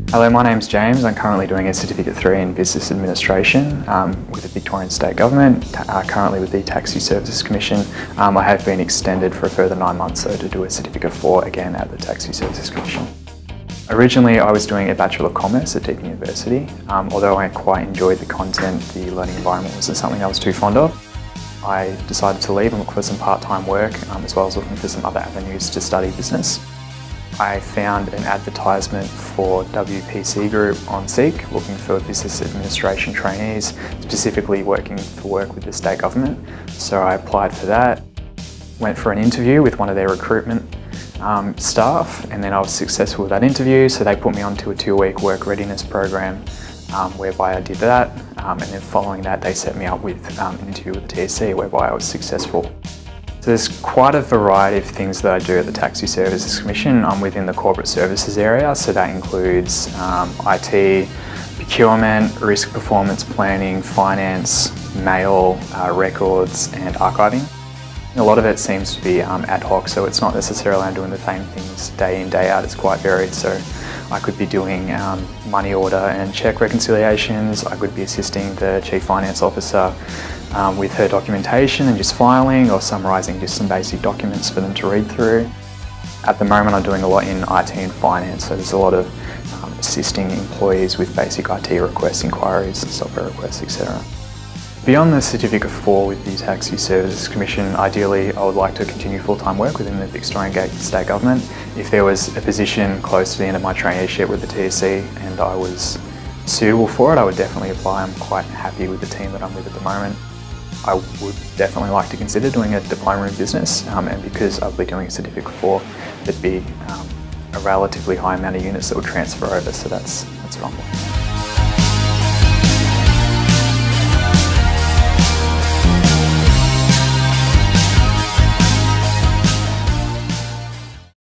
Hello, my name's James. I'm currently doing a Certificate 3 in Business Administration with the Victorian State Government, currently with the Taxi Services Commission. I have been extended for a further 9 months though to do a Certificate 4 again at the Taxi Services Commission. Originally I was doing a Bachelor of Commerce at Deakin University. Although I quite enjoyed the content, the learning environment wasn't something I was too fond of. I decided to leave and look for some part-time work as well as looking for some other avenues to study business. I found an advertisement for WPC Group on Seek, looking for business administration trainees, specifically looking for work with the state government. So I applied for that, went for an interview with one of their recruitment staff, and then I was successful with that interview, so they put me onto a 2-week work readiness program whereby I did that, and then following that they set me up with an interview with the TSC whereby I was successful. So there's quite a variety of things that I do at the Taxi Services Commission. I'm within the corporate services area, so that includes IT, procurement, risk performance planning, finance, mail, records and archiving. A lot of it seems to be ad hoc, so it's not necessarily I'm doing the same things day in, day out. It's quite varied. So I could be doing money order and cheque reconciliations. I could be assisting the Chief Finance Officer with her documentation and just filing, or summarising just some basic documents for them to read through. At the moment I'm doing a lot in IT and finance, so there's a lot of assisting employees with basic IT requests, inquiries, software requests, etc. Beyond the Certificate 4 with the Taxi Services Commission, ideally I would like to continue full-time work within the Victorian State Government. If there was a position close to the end of my traineeship with the TSC and I was suitable for it, I would definitely apply. I'm quite happy with the team that I'm with at the moment. I would definitely like to consider doing a diploma in business, and because I'll be doing a Certificate 4, there'd be a relatively high amount of units that would transfer over, so that's what I'm looking for.